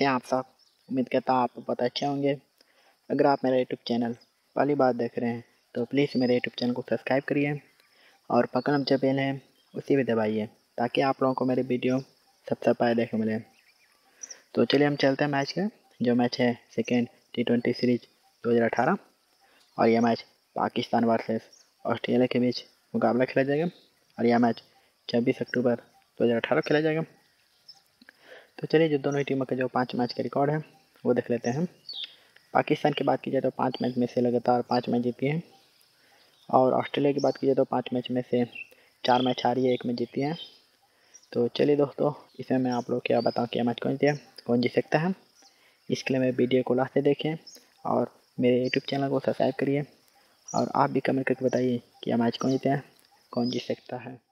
कैसे हैं आप सब। उम्मीद करता हूँ आप बहुत अच्छे होंगे। अगर आप मेरा यूट्यूब चैनल पहली बार देख रहे हैं तो प्लीज़ मेरे यूट्यूब चैनल को सब्सक्राइब करिए और पकड़ जो बेल है उसी भी दबाइए ताकि आप लोगों को मेरी वीडियो सबसे पहले देखने मिले। तो चलिए हम चलते हैं मैच का। जो मैच है सेकेंड T20 सीरीज 2018 और यह मैच पाकिस्तान वर्सेस ऑस्ट्रेलिया के बीच मुकाबला खेला जाएगा और यह मैच 26 अक्टूबर 2018 खेला जाएगा। तो चलिए जो दोनों ही टीमों के जो 5 मैच के रिकॉर्ड है वो देख लेते हैं। पाकिस्तान की बात की जाए तो 5 मैच में से लगातार 5 मैच जीती है और ऑस्ट्रेलिया की बात की जाए तो 5 मैच में से 4 मैच हारी है, 1 मैच जीती है। तो चलिए दोस्तों, इसमें मैं आप लोग क्या बताऊँ कि मैच कौन जीत सकता है। इसके लिए मेरे वीडियो को लास्ट तक देखें और मेरे यूट्यूब चैनल को सब्सक्राइब करिए और आप भी कमेंट करके बताइए कि यह मैच कौन जीते हैं, कौन जीत सकता है।